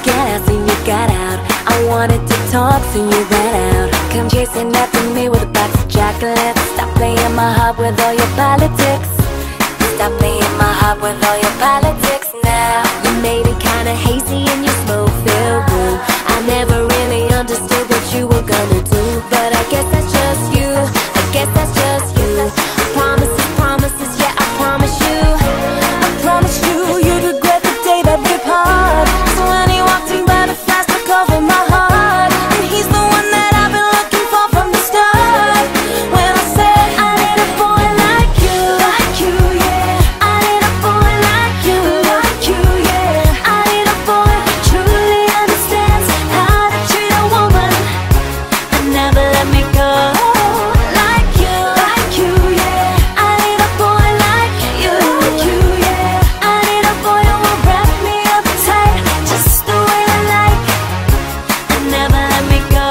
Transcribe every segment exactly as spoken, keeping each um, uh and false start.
gas and you got out. I wanted to talk, so you got out. Come chasing after me with a box of chocolates. Stop playing my heart with all your politics. Stop playing my heart with all your politics now. You made it kinda hazy in your smoke-filled room. I never really understood what you were gonna do, but I guess that's just you. I guess that's just you. Promises, promises, yeah, I promise you. I promise you, you'd regret the day that we part. So when he walked in by the flash took over my heart, and he's the one that I've been looking for from the start. When I said I need a boy like you, like you, yeah. I need a boy like you, like you, yeah. I need a boy who truly understands how to treat a woman and never let me go. Like you, like you, yeah. I need a boy like you, like you, yeah. I need a boy who will wrap me up tight, just the way I like, and never let me go.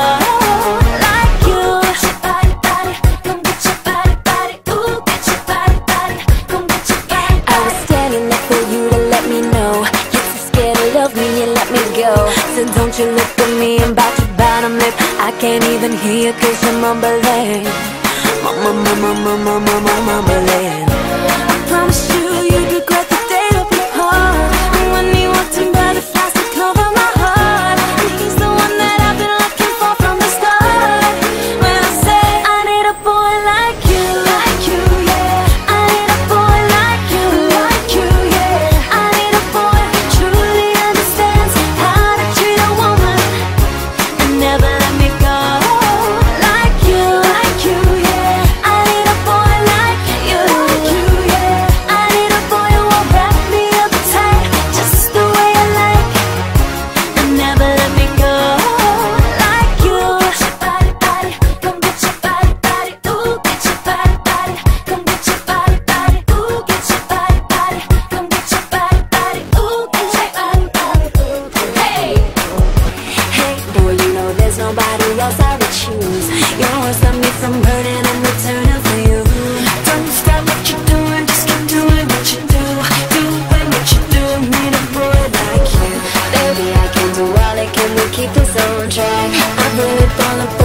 Like you. Get your body, body, come get your body, body, ooh, get your body, body, come get your body, body. I was standing there for you to let me know you're too scared to love me and let me go. So don't you look at me and bite your bottom lip. I can't even hear you 'cause you're mumbling, mum- mum- mum- mum- mum- mum- mumbling. I promise you, you'd regret the day that we part. And when he walked in by the flash to cover my heart, and he's the one that I've been looking for from the start. When I say I need a boy like you, like you, yeah. I need a boy like you, like you, yeah. I need a boy who truly understands how to treat a woman and never let me go. Like you, like you, yeah. I need a boy like you, like you, yeah. I need a boy who will wrap me up tight, just the way I like, and never let me go. Like you. Get your body, body, come get your body, body, ooh, get your body, body, come get your body, body, ooh, get your body, body, come get your body, body, ooh, get your body, body, ooh. Hey, hey, boy, you know there's nobody else I would choose. You always love me from burning and returning for you. Don't stop what you're doing, just keep doing what you do. Doing what you do, need a boy like you. Baby, I can do all it, can we keep this on track? I'm really falling for